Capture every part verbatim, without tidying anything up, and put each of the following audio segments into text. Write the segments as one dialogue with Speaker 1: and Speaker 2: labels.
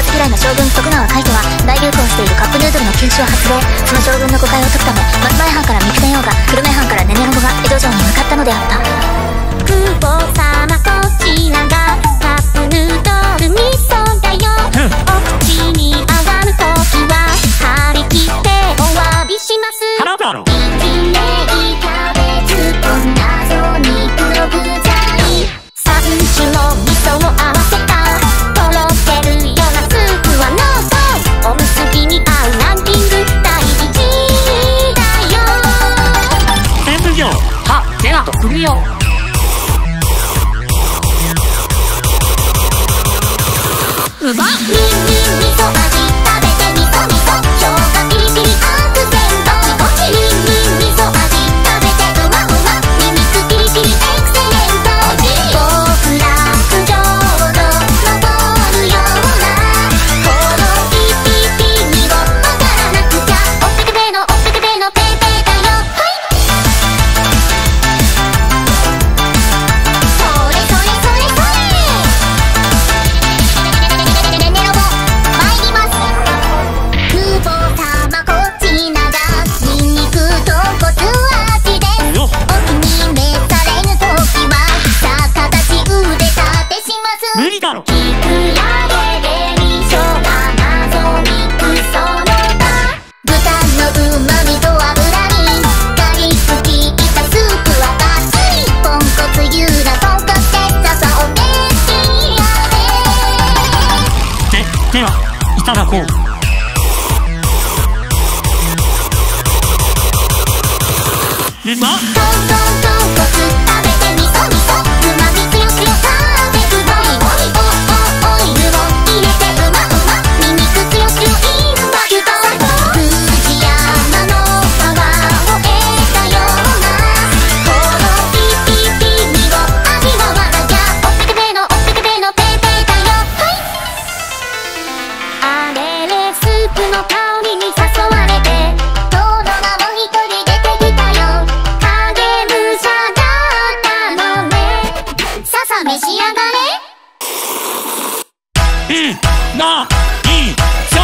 Speaker 1: ず嫌いな将軍徳川海人は大流行しているカップヌードルの休止を発令。その将軍の誤解を解くため松前藩から三船洋が久留米藩からネネロボが江戸城に向かったのであった。
Speaker 2: 久保様こちらがカップヌードル味噌だよ、うん、お口に上がるときは張り切ってお詫びします。
Speaker 3: 払うだろう。
Speaker 2: きれいキャベツと謎に黒具材さん種の味噌を合わせたとろけるようなスープはノート。おむすびに合うランキング大事だよ。
Speaker 3: 全部よ。はジェラート来るよ。うまっ。
Speaker 2: ニンニン味噌味食べてみそみそ生姜ピリピリアクセントゴチゴチ。ニンニン味噌味食べてうまうまニンニクピリピリエクセレント。極楽浄土登るようなこのピピピにをわからなくちゃ。おっぺけぺのおっぺけぺのペーペーだよ。はいそれそれそれそれネネロボ参ります。久保様こちらがニンニクとコツ味です。お気に召されぬときは逆立ち腕立てします。
Speaker 3: 無理だろ。
Speaker 2: きくらげベリー生姜謎ミックその他豚のうまみと脂にガリつきったスープはバッチリ。ポンコツユーラ豚骨鉄ザお召し上がれ。
Speaker 3: で、ではいただこう。うまっ。
Speaker 2: トントントンコツ食べてみそみそうまみ強強食べくどいおいおおオイルを入れてうまうまニンニク強強インパクト。藤山のパワーを得たようなこのピピピにを味わわなきゃ。おっぺけぺのおっぺけぺのペーペーだよ。はいあれれスープの香りに誘われてトロがもう一人出てきたよ。影武者だったのね。ささ召し上がれ。
Speaker 3: いいな、いいしょ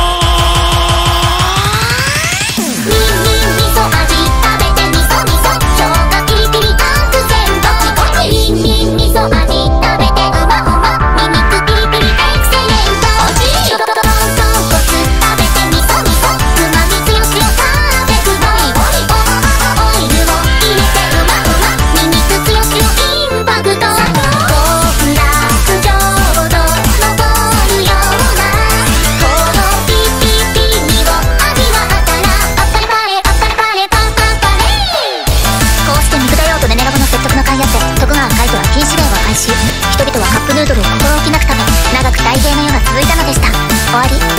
Speaker 2: ニンニン味噌味食べてみそみそ生姜ピリピリアクセントゴチゴチ。ニンニン味噌味食べてうまうまニンニクピリピリエクセレント。トントントンコツ食べてみそみそうまみ強強食べくどいおいおおオイルを入れてうまうまニンニク強強インパクト。極楽浄土登るようなこのピピピにを味わったらあっぱれパレあっぱれパレパンパンパレ。
Speaker 1: こうして三船洋とネネロボの説得の甲斐あって徳川海人は禁止令を廃止。人々はカップヌードルを心置きなく食べ長く太平の世が続いたのでした。終わり。